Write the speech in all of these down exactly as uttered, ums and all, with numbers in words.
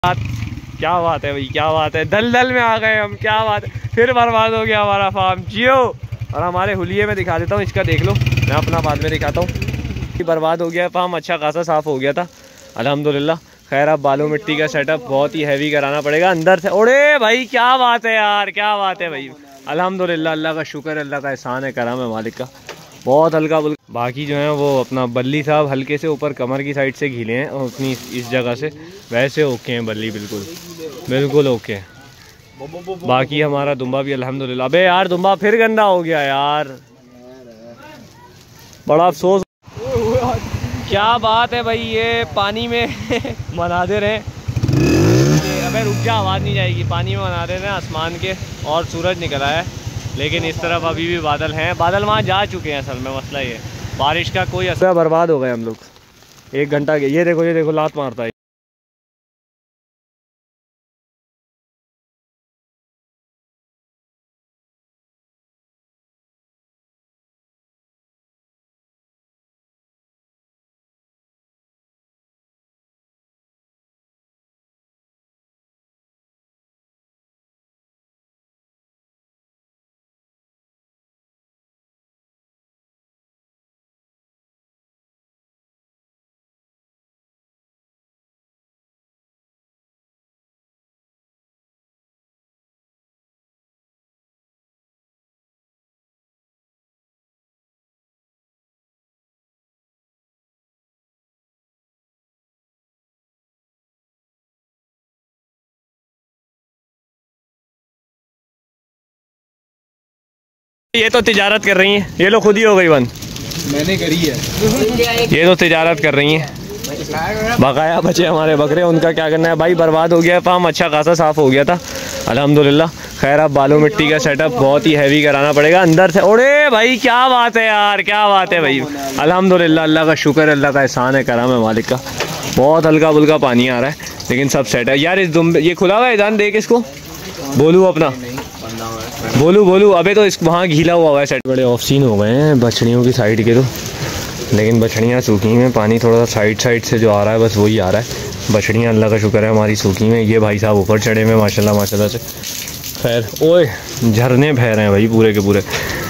क्या बात है भाई, क्या बात है, दलदल में आ गए हम, क्या बात है, फिर बर्बाद हो गया हमारा फार्म, जियो। और हमारे हुलिये में दिखा देता हूँ, इसका देख लो, मैं अपना बाद में दिखाता हूँ। बर्बाद हो गया फार्म, अच्छा खासा साफ़ हो गया था अल्हम्दुलिल्लाह। खैर अब बालू मिट्टी का सेटअप बहुत ही हैवी कराना पड़ेगा अंदर से। ओरे भाई क्या बात है यार, क्या बात है भाई, अल्हम्दुलिल्लाह, अल्लाह का शुक्र है, अल्लाह का एहसान है, करम है मालिक का। बहुत हल्का बुल्का, बाकी जो है वो अपना बल्ली साहब हल्के से ऊपर कमर की साइड से घिले हैं और उतनी इस जगह से, वैसे ओके हैं बल्ली, बिल्कुल बिल्कुल ओके है। बाकी हमारा दुम्बा भी अल्हम्दुलिल्लाह। अबे यार दुम्बा फिर गंदा हो गया यार, बड़ा अफसोस। क्या बात है भाई, ये पानी में मना दे रहे हैं। अबे रुक जा, आवाज़ नहीं जाएगी। पानी में मना दे रहे हैं आसमान के, और सूरज निकला है, लेकिन इस तरफ अभी भी बादल हैं। बादल वहाँ जा चुके हैं, असल में मसला ये बारिश का कोई असर। बर्बाद हो गए हम लोग एक घंटा के। ये देखो, ये देखो, लात मारता है। ये तो तिजारत कर रही हैं, ये लो खुद ही हो गई बंद, मैंने करी है। ये तो तिजारत कर रही हैं, बकाया बचे हमारे बकरे, उनका क्या करना है भाई। बर्बाद हो गया फार्म, अच्छा खासा साफ़ हो गया था अल्हम्दुलिल्लाह। खैर अब बालू मिट्टी का सेटअप बहुत ही हैवी कराना पड़ेगा अंदर से। ओरे भाई क्या बात है यार, क्या बात है भाई, अल्हम्दुलिल्लाह, अल्लाह का शुक्र है, अल्लाह का एहसान है, करम है मालिक का। बहुत हल्का बुल्का पानी आ रहा है, लेकिन सब सेट है यार। इस दुम ये खुला हुआ है, जान देख इसको, बोलू अपना, बोलू बोलू। अबे तो इस वहाँ घीला हुआ है सेट। बड़े ऑफ सीन हो गए हैं बछड़ियों की साइड के तो, लेकिन बछड़ियाँ सूखी हैं। पानी थोड़ा सा साइड साइड से जो आ रहा है बस वही आ रहा है। बछड़ियाँ अल्लाह का शुक्र है हमारी सूखी में। ये भाई साहब ऊपर चढ़े हुए माशाल्लाह माशाल्लाह से। खैर ओए झरने बह रहे हैं भाई पूरे के पूरे।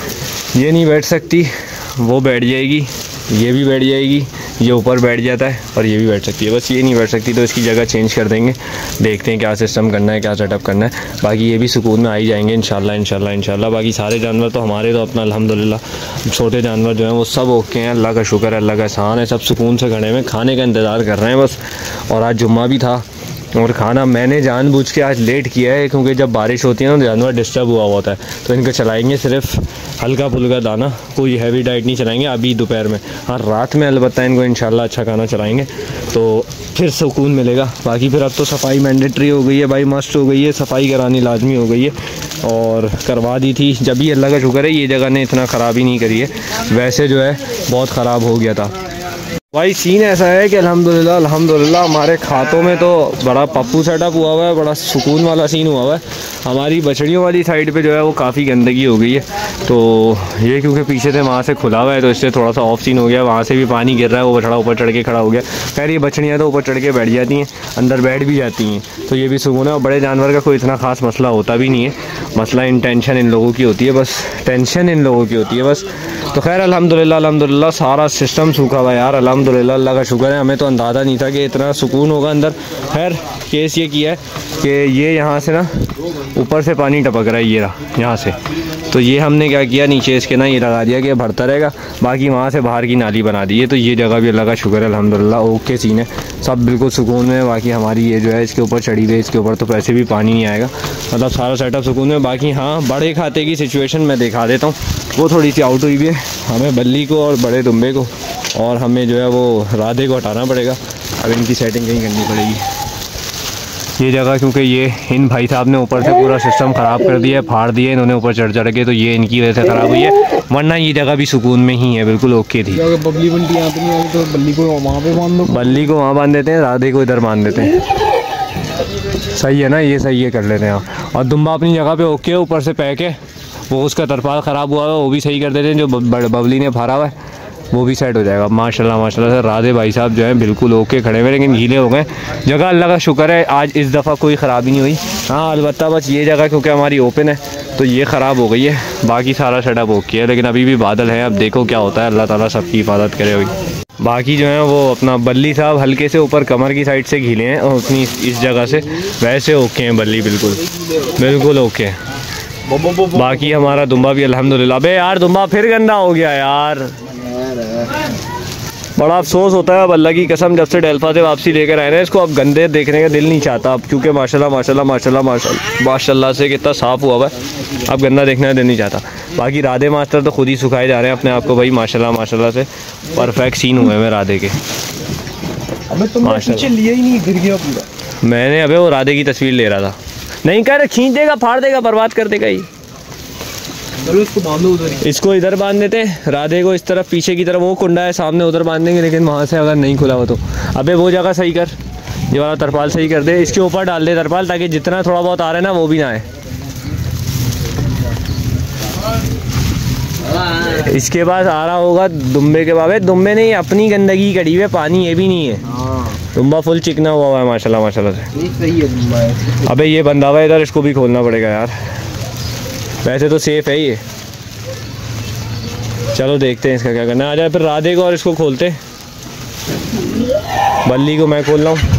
ये नहीं बैठ सकती, वो बैठ जाएगी, ये भी बैठ जाएगी, ये ऊपर बैठ जाता है और ये भी बैठ सकती है, बस ये नहीं बैठ सकती, तो इसकी जगह चेंज कर देंगे। देखते हैं क्या सिस्टम करना है, क्या सेटअप करना है। बाकी ये भी सुकून में आ ही जाएंगे इंशाल्लाह इंशाल्लाह इंशाल्लाह। बाकी सारे जानवर तो हमारे तो अपना अल्हम्दुलिल्लाह, छोटे जानवर जो हैं वो सब ओके हैं, अल्लाह का शुक्र है, अल्लाह का एहसान है। सब सुकून से खड़े हुए, खाने का इंतज़ार कर रहे हैं बस। और आज जुम्मा भी था और खाना मैंने जानबूझ के आज लेट किया है, क्योंकि जब बारिश होती है ना जानवर डिस्टर्ब हुआ होता है, तो इनको चलाएंगे सिर्फ हल्का फुल्का दाना, कोई हैवी डाइट नहीं चलाएंगे अभी दोपहर में। हाँ रात में अलबत्ता इनको इंशाल्लाह अच्छा खाना चलाएंगे, तो फिर सुकून मिलेगा। बाकी फिर अब तो सफाई मैंडेटरी हो गई है भाई, मस्ट हो गई है, सफाई करानी लाजमी हो गई है, और करवा दी थी जब भी, अल्लाह का शुक्र है ये जगह ने इतना ख़राब ही नहीं करी है, वैसे जो है बहुत ख़राब हो गया था भाई। सीन ऐसा है कि अल्हम्दुलिल्लाह अल्हम्दुलिल्लाह हमारे खातों में तो बड़ा पप्पू सेटअप हुआ हुआ है, बड़ा सुकून वाला सीन हुआ हुआ है। हमारी बछड़ियों वाली साइड पे जो है वो काफ़ी गंदगी हो गई है, तो ये क्योंकि पीछे से वहाँ से खुला हुआ है तो इससे थोड़ा सा ऑफ सीन हो गया, वहाँ से भी पानी गिर रहा है, वो बछड़ा ऊपर चढ़ के खड़ा हो गया। खैर ये बछड़ियाँ तो ऊपर चढ़ के बैठ जाती हैं, अंदर बैठ भी जाती हैं, तो ये भी सुकून है। और बड़े जानवर का कोई इतना ख़ास मसला होता भी नहीं है, मसला इन टेंशन इन लोगों की होती है, बस टेंशन इन लोगों की होती है बस। तो खैर अल्हम्दुलिल्लाह अल्हम्दुलिल्लाह सारा सिस्टम सूखा हुआ यार, अल्हम्दुलिल्लाह अल्लाह का शुक्र है। हमें तो अंदाज़ा नहीं था कि इतना सुकून होगा अंदर। खैर केस ये किया है कि ये यहाँ से ना ऊपर से पानी टपक रहा है, ये रहा यहाँ से, तो ये हमने क्या किया नीचे इसके ना ये लगा दिया कि भरता रहेगा, बाकी वहाँ से बाहर की नाली बना दी है। तो ये जगह भी अल्लाह का शुक्र है अल्हम्दुलिल्लाह ओके सीन है, सब बिल्कुल सुकून में। बाकी हमारी ये जो है इसके ऊपर चढ़ी हुई है, इसके ऊपर तो पैसे भी पानी नहीं आएगा, मतलब सारा सेटअप सुकून में। बाकी हाँ बड़े खाते की सिचुएशन मैं दिखा देता हूँ, वो थोड़ी सी आउट हुई भी है। हमें बल्ली को और बड़े दुम्बे को और हमें जो है वो राधे को हटाना पड़ेगा, अब इनकी सेटिंग कहीं करनी पड़ेगी ये जगह, क्योंकि ये इन भाई साहब ने ऊपर से पूरा सिस्टम ख़राब कर दिया है, फाड़ दिए इन्होंने ऊपर चढ़ चढ़ के, तो ये इनकी वजह से ख़राब हुई है, वरना ये जगह भी सुकून में ही है, बिल्कुल ओके थी। बल्ली बंटी यहाँ पे नहीं आई तो बल्ली को वहाँ पे बांध दो, बल्ली को वहाँ बांध देते हैं, राधे को इधर बांध देते हैं, सही है ना, ये सही है, कर लेते हैं। और दुम्बा अपनी जगह पे ओके है, ऊपर से पैक है, वो उसका तरपाल ख़राब हुआ है वो भी सही कर देते हैं, जो बबली ने फाड़ा हुआ है वो भी सेट हो जाएगा। माशाल्लाह माशाल्लाह से राधे भाई साहब जो हैं बिल्कुल ओके खड़े हुए, लेकिन गीले हो गए। जगह अल्लाह का शुक्र है आज इस दफ़ा कोई ख़राबी नहीं हुई। हाँ अलबत्ता बस ये जगह क्योंकि हमारी ओपन है तो ये ख़राब हो गई है, बाकी सारा सेटअप ओके है। लेकिन अभी भी बादल है, अब देखो क्या होता है, अल्लाह ताला सबकी हिफाजत करे हुई। बाकी जो है वो अपना बल्ली साहब हल्के से ऊपर कमर की साइड से घीले हैं और उतनी इस जगह से, वैसे ओके हैं बल्ली बिल्कुल बिल्कुल ओके हैं। बाकी हमारा दुम्बा भी अल्हम्दुलिल्लाह। बे यार दुम्बा फिर गंदा हो गया यार, बड़ा अफसोस होता है। अब अल्लाह की कसम जब से डेल्फा से वापसी लेकर आए ना इसको, अब गंदे देखने का दिल नहीं चाहता अब, क्योंकि माशाल्लाह माशाल्लाह माशाल्लाह माशाल्लाह माशाल्लाह से कितना साफ़ हुआ हुआ है, अब गंदा देखने का दिल नहीं चाहता। बाकी राधे मास्टर तो खुद ही सुखाए जा रहे हैं अपने आप को भाई, माशाल्लाह माशाल्लाह से परफेक्ट सीन हुए हैं राधे के। अबे तुमने पीछे लिया ही नहीं, गिर गया पूरा। मैंने अबे वो राधे की तस्वीर ले रहा था, नहीं कह रहे खींच देगा फाड़ देगा बर्बाद कर देगा ही। इसको बांधो उधर, इसको इधर बांध देते हैं, राधे को इस तरफ पीछे की तरफ, वो कुंडा है सामने उधर बांध देंगे, लेकिन वहाँ से अगर नहीं खुला हो तो अबे वो जगह सही कर, ये वाला तरपाल सही कर दे, इसके ऊपर डाल दे तरपाल ताकि जितना थोड़ा बहुत आ रहा है ना वो भी ना आए। इसके पास आ रहा होगा दुम्बे के बाबे, दुम्बे नहीं अपनी गंदगी कड़ी हुई है, पानी ये भी नहीं है, दुम्बा फुल चिकना हुआ हुआ है माशाल्लाह माशाल्लाह से। सही है दुम्बा। अबे ये बंधा हुआ है इधर, इसको भी खोलना पड़ेगा यार, वैसे तो सेफ है ये। चलो देखते हैं इसका क्या करना है। आ जाए फिर राधे को और इसको खोलते, बल्ली को मैं खोल रहा हूँ,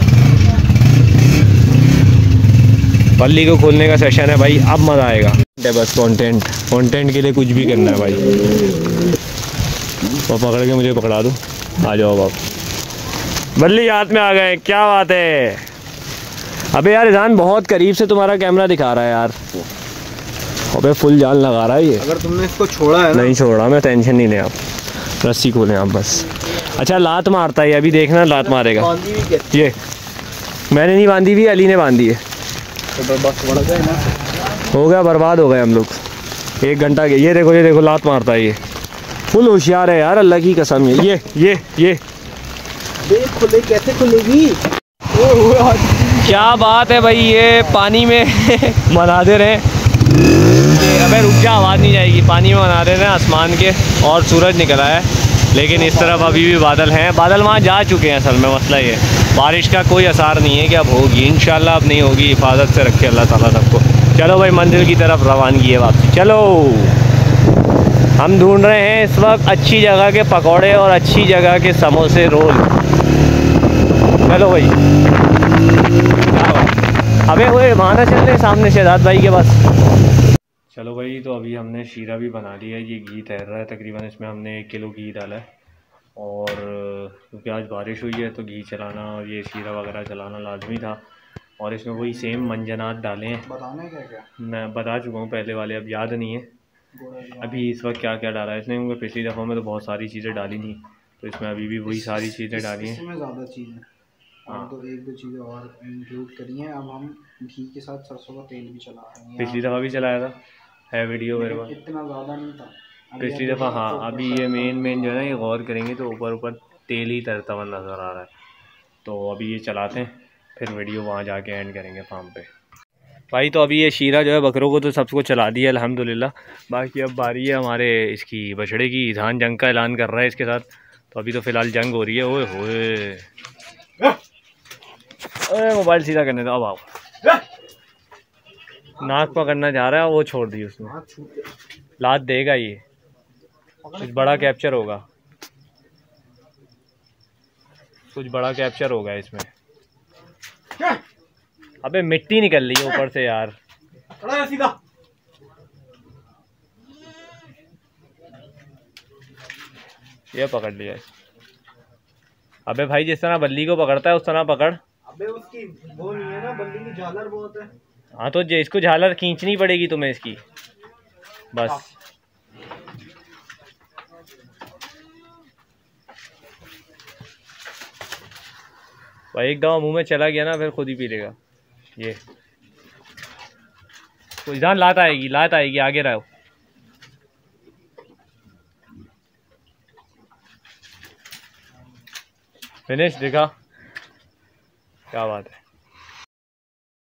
बल्ली को खोलने का सेशन है भाई, अब मज़ा आएगा। बस कंटेंट कंटेंट के लिए कुछ भी करना है भाई। वो पकड़ के मुझे पकड़ा दो, आ जाओ बाप, बल्ली हाथ में आ गए, क्या बात है। अबे यार ईजान बहुत करीब से तुम्हारा कैमरा दिखा रहा है यार, अबे फुल जान लगा रहा है ये। अगर तुमने इसको छोड़ा है ना? नहीं छोड़ा मैं, टेंशन नहीं ले आप, रस्सी खोलें आप बस। अच्छा लात मारता है अभी, देखना लात मारेगा ये, मैंने नहीं बांधी हुई, अली ने बांधी है। तो बस बढ़ गए ना, हो गया बर्बाद हो गए हम लोग एक घंटा के। ये देखो ये देखो लात मारता है ये, फुल होशियार है यार अल्लाह की कसम। ये ये ये ये देख खुले कैसे खुलेगी। क्या बात है भाई, ये पानी में मना दे रहे हैं। अबे रुक जा, आवाज़ नहीं जाएगी। पानी में मना रहे हैं आसमान के, और सूरज निकला है, लेकिन इस तरफ अभी भी बादल हैं। बादल वहाँ जा चुके हैं, असल में मसला ये बारिश का कोई असर नहीं है कि अब होगी, इंशाल्लाह अब नहीं होगी, हिफाजत से रखे अल्लाह ताला सबको। चलो भाई मंजिल की तरफ रवानगी है वापसी। चलो हम ढूंढ रहे हैं इस वक्त अच्छी जगह के पकौड़े और अच्छी जगह के समोसे रोल। चलो भाई, अबे वो माना चल रहे सामने शहजाद भाई के पास। चलो भाई, तो अभी हमने शीरा भी बना लिया है, ये घी तैर रहा है तकरीबन, इसमें हमने एक किलो घी डाला है। और क्योंकि आज बारिश हुई है तो घी चलाना और ये शीरा वगैरह चलाना लाजमी था। और इसमें वही सेम मंजनात डाले हैं, बताना क्या क्या मैं बता चुका हूँ पहले वाले, अब याद नहीं है अभी इस वक्त क्या क्या डाला है इसने, क्योंकि पिछली दफ़ा में तो बहुत सारी चीज़ें डाली थी, तो इसमें अभी भी वही सारी चीज़ें डाली हैं। इसमें ज़्यादा चीज़ें, हाँ तो एक दो चीज़ें और इंक्लूड करी हैं। अब हम घी के साथ सरसों का तेल भी चला रहे हैं, पिछली दफ़ा भी चलाया था, है वीडियो मेरे पास, इतना ज़्यादा नहीं था पिछली दफ़ा। हाँ अभी ये मेन मेन जो है ना, ये गौर करेंगे तो ऊपर ऊपर तेल ही तरता हुआ नज़र आ रहा है। तो अभी ये चलाते हैं, फिर वीडियो वहाँ जाके एंड करेंगे फार्म पे भाई। तो अभी ये शीरा जो है बकरों को तो सबको चला दिया अल्हम्दुलिल्लाह। बाकी अब बारी है हमारे इसकी बछड़े की, ईजान जंग का ऐलान कर रहा है इसके साथ। तो अभी तो फ़िलहाल जंग हो रही है। ओए होए, अरे मोबाइल सीधा करने दो, अब आओ। नाक पकड़ना चाह रहा है, वो छोड़ दी उसने, लात देगा ये, कुछ बड़ा कैप्चर होगा, कुछ बड़ा कैप्चर होगा इसमें। अबे मिट्टी निकल रही है ऊपर से यार, सीधा। ये पकड़ लिया। अबे भाई जिस तरह बल्ली को पकड़ता है उस तरह पकड़। अबे उसकी वो नहीं है ना, बल्ली की झालर बहुत है। हाँ तो इसको झालर खींचनी पड़ेगी तुम्हें इसकी, बस। भाई एक दवा मुंह में चला गया ना फिर खुद ही पी लेगा ये। तो इधर लात आएगी, लात आएगी, आगे रहो। फिनिश, देखा क्या बात है।